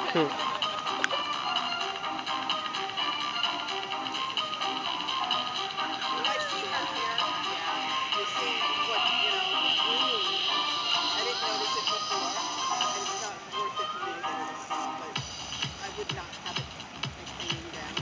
Hmm. You guys see her hair? Yeah. You see what, it's green. I didn't notice it before, and it's not worth it for me to get it apart, but I would not have it like hanging down.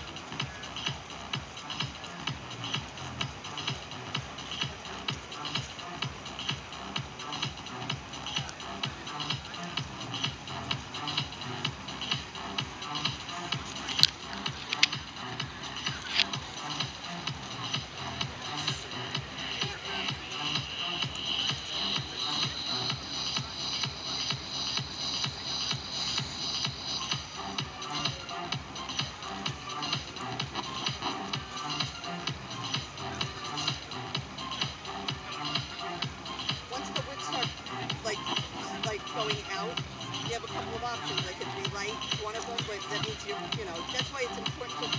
Once the wigs start like going out, you have a couple of options. They could relight one of them, but that means that's why it's important to